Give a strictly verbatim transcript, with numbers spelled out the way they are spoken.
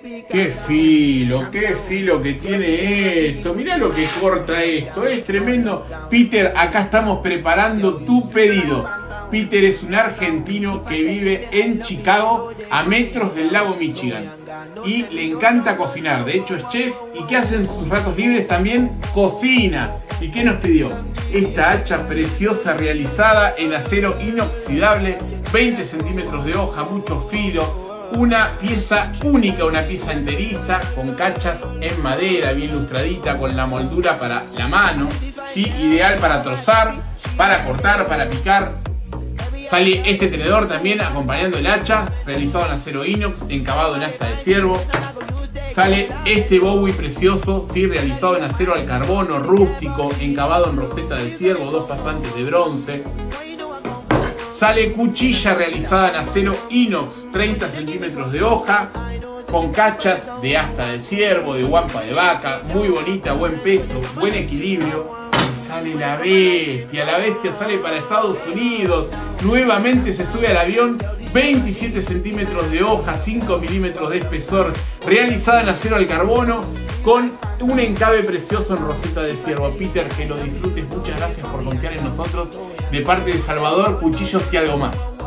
Qué filo, qué filo que tiene esto. Mirá lo que corta esto, es tremendo. Peter, acá estamos preparando tu pedido. Peter es un argentino que vive en Chicago, a metros del lago Michigan. Y le encanta cocinar, de hecho es chef. ¿Y qué hace en sus ratos libres? También cocina. ¿Y qué nos pidió? Esta hacha preciosa realizada en acero inoxidable, veinte centímetros de hoja, mucho filo. Una pieza única, una pieza enteriza, con cachas en madera, bien lustradita, con la moldura para la mano, ¿sí? Ideal para trozar, para cortar, para picar. Sale este tenedor también acompañando el hacha, realizado en acero inox, encavado en asta de ciervo. Sale este Bowie precioso, ¿sí? Realizado en acero al carbono, rústico, encavado en roseta de ciervo, dos pasantes de bronce. Sale cuchilla realizada en acero inox, treinta centímetros de hoja, con cachas de asta de ciervo, de guampa de vaca, muy bonita, buen peso, buen equilibrio. Y sale la bestia, la bestia sale para Estados Unidos, nuevamente se sube al avión, veintisiete centímetros de hoja, cinco milímetros de espesor, realizada en acero al carbono, con un encabe precioso en roseta de ciervo. Peter, que lo disfrutes, muchas gracias por confiar en nosotros. De parte de Salvador, Cuchillos y Algo Más.